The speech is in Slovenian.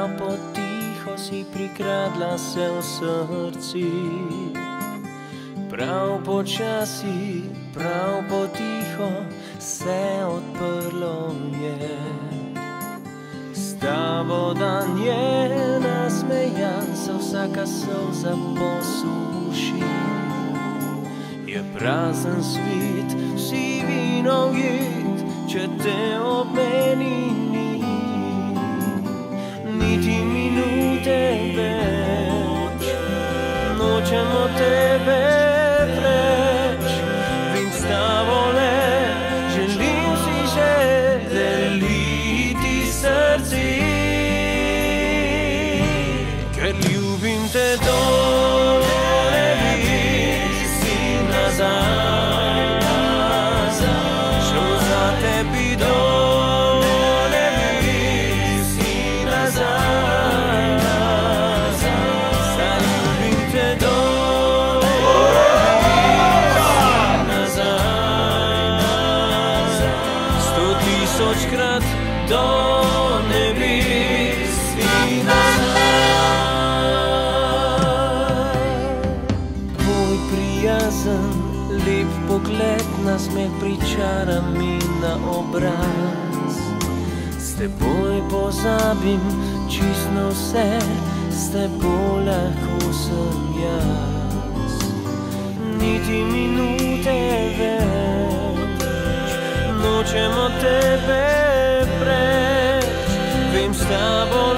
prav potiho si prikradla se v srci. Prav počasi, prav potiho se odprlo je. S tabo dan je nasmejan, se vsaka solza posuši. Je prazen svet, si vinogid, če te ob meni ni. Niti minute več, nočem od tebe preč. Vem s tabo le, želim si že deliti srci. Ker ljubim te do nebes in nazaj, šel za tebi do nebes in nazaj. Zdaj ljubim te do nebes in nazaj, 100.000-krat do nebes in nazaj. Tvoj prijazen, lep pogled, nasmeh pričara mi na obraz. S teboj pozabim čisto vse, s teboj lahko sem jaz. Niti minute več, nočem od tebe preč. Vem s tabo